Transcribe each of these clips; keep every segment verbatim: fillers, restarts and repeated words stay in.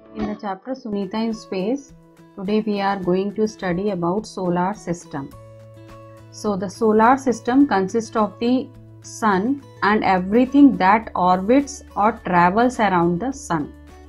In the chapter Sunita in Space, today we are going to study about solar system. So the solar system consists of the sun and everything that orbits or travels around the sun.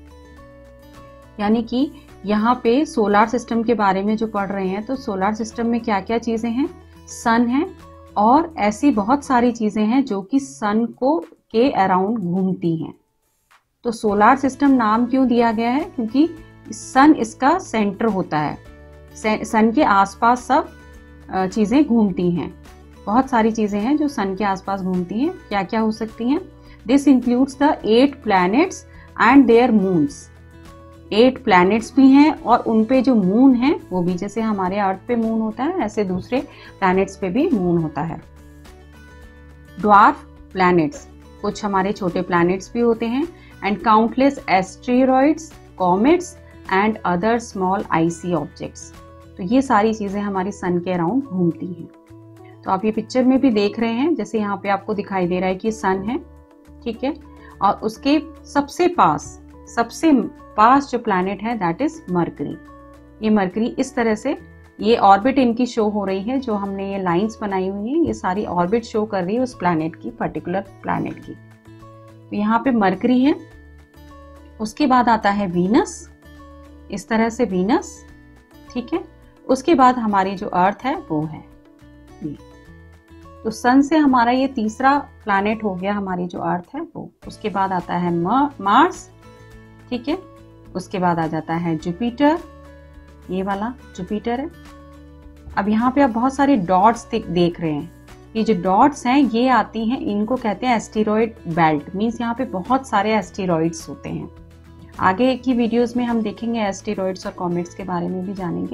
यानी कि यहाँ पे solar system के बारे में जो पढ़ रहे हैं, तो सोलार सिस्टम में क्या क्या चीजें हैं, सन है और ऐसी बहुत सारी चीजें हैं जो कि सन को के अराउंड घूमती हैं। तो सोलार सिस्टम नाम क्यों दिया गया है, क्योंकि सन इसका सेंटर होता है। सन के आसपास सब चीजें घूमती हैं, बहुत सारी चीजें हैं जो सन के आसपास घूमती हैं। क्या क्या हो सकती हैं? This includes the eight planets and their moons. Eight planets भी हैं और उन पे जो मून है वो भी, जैसे हमारे अर्थ पे मून होता है ऐसे दूसरे प्लैनेट्स पे भी मून होता है। ड्वार्फ प्लैनेट्स, कुछ हमारे छोटे प्लैनेट्स भी होते हैं। And countless asteroids, comets and other small icy objects. तो ये सारी चीजें हमारी सन के अराउंड घूमती हैं। तो आप ये पिक्चर में भी देख रहे हैं, जैसे यहाँ पे आपको दिखाई दे रहा है कि सन है, ठीक है, और उसके सबसे पास सबसे पास जो प्लैनेट है दैट इज मरकरी। ये मरकरी इस तरह से, ये ऑर्बिट इनकी शो हो रही है, जो हमने ये लाइंस बनाई हुई हैं ये सारी ऑर्बिट शो कर रही है उस प्लैनेट की, पर्टिकुलर प्लैनेट की। तो यहाँ पे मरकरी है, उसके बाद आता है वीनस, इस तरह से वीनस, ठीक है। उसके बाद हमारी जो अर्थ है वो है ये। तो सन से हमारा ये तीसरा प्लैनेट हो गया, हमारी जो अर्थ है वो। उसके बाद आता है मार्स, ठीक है। उसके बाद आ जाता है जुपिटर, ये वाला जुपिटर है। अब यहाँ पे आप बहुत सारे डॉट्स देख रहे हैं, ये जो डॉट्स हैं ये आती हैं, इनको कहते हैं एस्टेरॉइड बेल्ट। मीन्स यहाँ पे बहुत सारे एस्टेरॉइड्स होते हैं। आगे की वीडियोस में हम देखेंगे एस्टेरॉइड्स और कॉमेट्स के बारे में भी जानेंगे।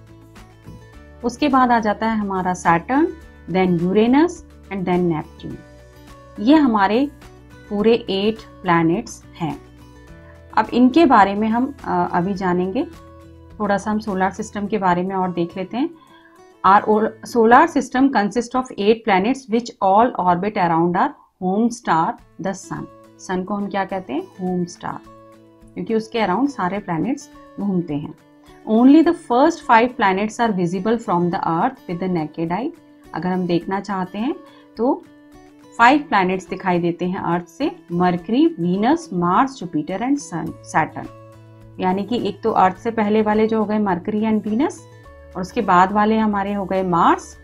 उसके बाद आ जाता है हमारा Saturn, then Uranus and then Neptune. ये हमारे पूरे एट प्लैनेट्स हैं। अब इनके बारे में हम अभी जानेंगे। थोड़ा सा हम सोलार सिस्टम के बारे में और देख लेते हैं। Our solar system consist of eight planets which all orbit around our home star the sun. Sun को हम क्या कहते हैं? होम स्टार, क्योंकि उसके अराउंड सारे प्लैनेट्स घूमते हैं। Only the first five planets are visible from the earth with the naked eye. अगर हम देखना चाहते हैं तो फाइव प्लैनेट्स दिखाई देते हैं अर्थ से, Mercury, Venus, Mars, Jupiter and sun Saturn. यानी कि एक तो अर्थ से पहले वाले जो हो गए मरकरी एंड वीनस, और उसके बाद वाले हमारे हो गए मार्स,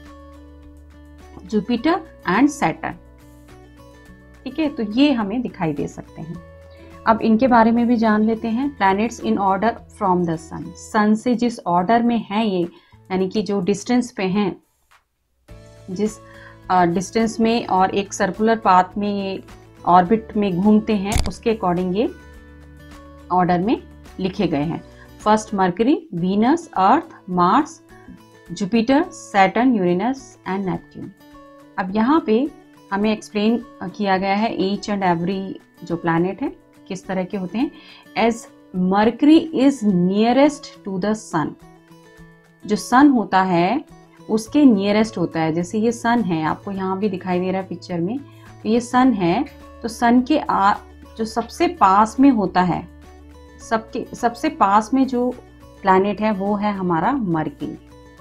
जुपिटर एंड सैटर्न, ठीक है। तो ये हमें दिखाई दे सकते हैं। अब इनके बारे में भी जान लेते हैं। Planets in order from the sun. Sun से जिस ऑर्डर में है ये, यानी कि जो डिस्टेंस पे हैं, जिस डिस्टेंस uh, में और एक सर्कुलर पाथ में ये ऑर्बिट में घूमते हैं, उसके अकॉर्डिंग ये ऑर्डर में लिखे गए हैं। First Mercury, Venus, Earth, Mars, Jupiter, Saturn, Uranus and Neptune. अब यहाँ पे हमें एक्सप्लेन किया गया है ईच एंड एवरी जो प्लैनेट है किस तरह के होते हैं। As Mercury is nearest to the sun. जो सन होता है उसके नियरेस्ट होता है। जैसे ये सन है, आपको यहाँ भी दिखाई दे रहा है पिक्चर में, तो ये सन है, तो सन के आ, जो सबसे पास में होता है, सबके सबसे पास में जो प्लैनेट है वो है हमारा मरकरी,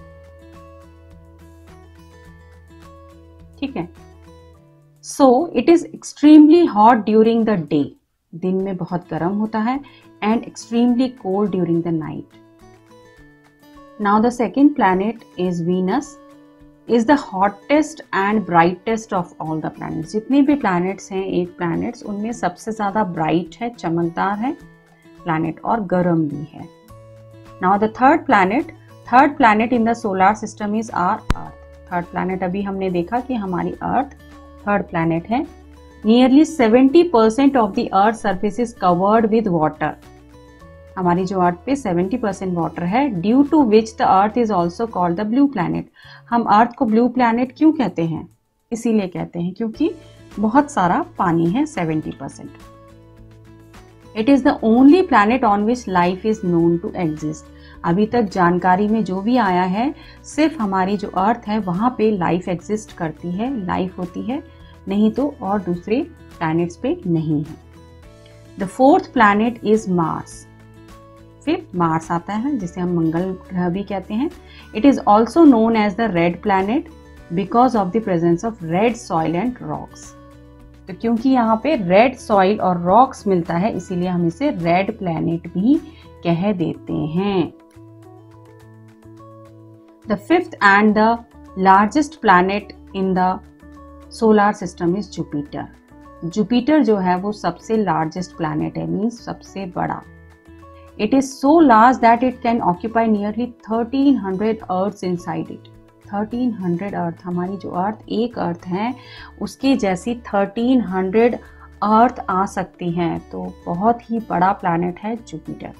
ठीक है। So it is extremely hot during the day. दिन में बहुत गर्म होता है, and extremely cold during the night. Now the second planet is Venus, is the hottest and brightest of all the planets. जितने भी planets हैं, eight planets, उनमें सबसे ज़्यादा bright है, चमकदार है planet, और गर्म भी है। Now the third planet, third planet in the solar system is our Earth. Third planet अभी हमने देखा कि हमारी Earth third planet है। Nearly seventy percent of the Earth surface is covered with water. हमारी जो अर्थ पे सेवेंटी परसेंट वाटर है, due to which the earth is also called the blue planet. हम अर्थ को ब्लू प्लैनेट क्यों कहते हैं? इसीलिए कहते हैं क्योंकि बहुत सारा पानी है, seventy percent. It is the only planet on which life is known to exist. अभी तक जानकारी में जो भी आया है, सिर्फ हमारी जो अर्थ है वहां पे लाइफ एग्जिस्ट करती है, लाइफ होती है, नहीं तो और दूसरे प्लैनेट्स पे नहीं है। The fourth planet is Mars. फिर मार्स आता है जिसे हम मंगल ग्रह भी कहते हैं। It is also known as the red planet because of the presence of red soil and rocks. तो क्योंकि यहाँ पे रेड सॉइल और रॉक्स मिलता है इसीलिए हम इसे रेड प्लैनेट भी कह देते हैं। The fifth and the largest planet in the solar system is Jupiter. Jupiter जो है वो सबसे लार्जेस्ट प्लैनेट है, मीन्स सबसे बड़ा। It is so large that it can occupy nearly thirteen hundred earths inside it. Thirteen hundred earth, हमारी जो अर्थ एक अर्थ है उसके जैसी थर्टीन हंड्रेड अर्थ आ सकती हैं। तो बहुत ही बड़ा प्लैनेट है Jupiter.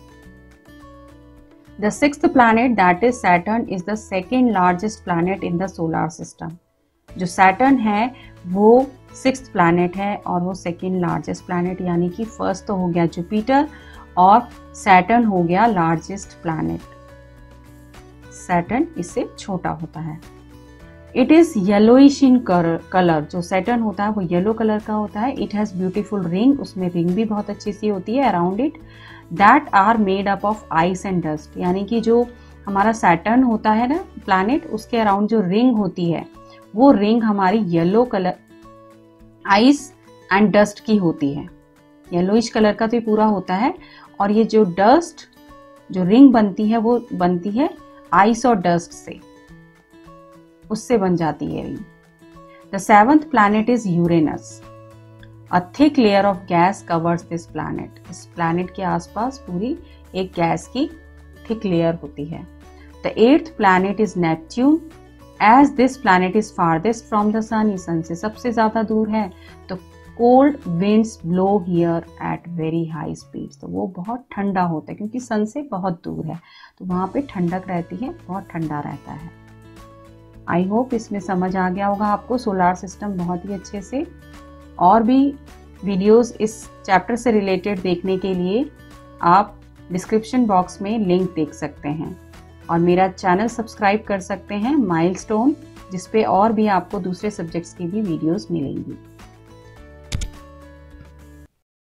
The sixth planet that is Saturn is the second largest planet in the solar system. जो सैटर्न है वो सिक्स्थ प्लैनेट है और वो सेकेंड लार्जेस्ट प्लैनेट, यानी कि फर्स्ट तो हो गया जुपिटर और सैटर्न हो गया लार्जेस्ट प्लैनेट। सैटर्न इससे छोटा होता है। It is yellowish in colour. जो सैटर्न होता है वो येलो कलर का होता है। इट हैज ब्यूटीफुल रिंग, उसमें रिंग भी बहुत अच्छी सी होती है around it, that are made up of ice and dust. यानी कि जो हमारा सैटर्न होता है ना प्लैनेट, उसके अराउंड जो रिंग होती है वो रिंग हमारी yellow colour ice and dust की होती है। येलोइश कलर का तो ये पूरा होता है और ये जो डस्ट जो रिंग बनती है वो बनती है आइस और डस्ट से, उससे बन जाती है ring. The seventh planet is Uranus. A thick layer of gas covers this planet. इस प्लैनेट के आसपास पूरी एक गैस की थिक लेयर होती है। The eighth planet is Neptune. As this planet is farthest from the sun, ये sun से सबसे ज्यादा दूर है, तो cold winds blow here at very high speed. तो वो बहुत ठंडा होता है क्योंकि सन से बहुत दूर है, तो वहाँ पे ठंडक रहती है, बहुत ठंडा रहता है। आई होप इसमें समझ आ गया होगा आपको सोलर सिस्टम बहुत ही अच्छे से। और भी वीडियोस इस चैप्टर से रिलेटेड देखने के लिए आप डिस्क्रिप्शन बॉक्स में लिंक देख सकते हैं और मेरा चैनल सब्सक्राइब कर सकते हैं माइलस्टोन, जिसपे और भी आपको दूसरे सब्जेक्ट्स की भी वीडियोस मिलेंगी।